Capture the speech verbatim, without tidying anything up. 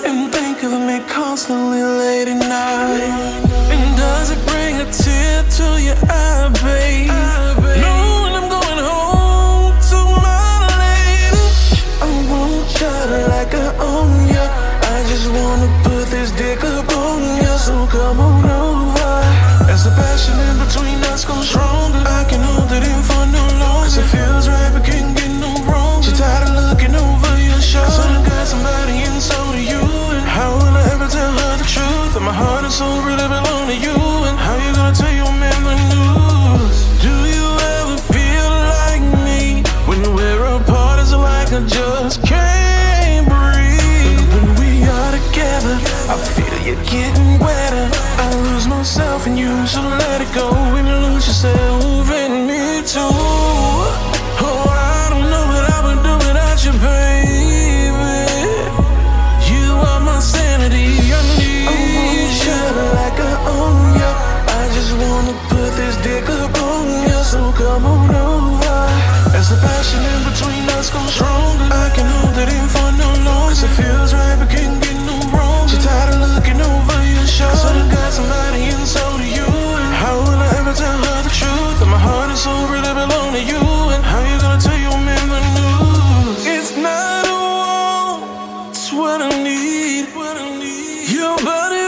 And think of me constantly late at night. And does it bring a tear to your eye, babe? Knowing I'm going home to my lady. I won't try to like I own ya. I just wanna put this dick up on ya. So come on over. As the passion in between us goes stronger, I can hold it in for no longer. Cause it feels right but can't get no wrong. She tired of looking over your shoulder. So I got somebody and so do you. And how will I ever tell her the truth? That my heart and soul really belong to you. And how you gonna tell your man the news? Do you ever feel like me? When we're apart it's like I just can't breathe. But when we are together I feel you getting wetter. I lose myself in you, so let it go. When you lose yourself in me too. Oh, I don't know what I would do without you, baby. You are my sanity, I need I won't shut like I own ya. I just wanna put this dick up on ya. So come on over. As the passion in between us goes stronger, I can hold it in for no longer. Cause it feels right but can't get no wrong. She tired of looking over your shoulder. So I got somebody and so do you. And how will I ever tell her the truth? That my heart and soul really belong to you. And how you gonna tell your man the news? It's not a wall, it's what I need. Your body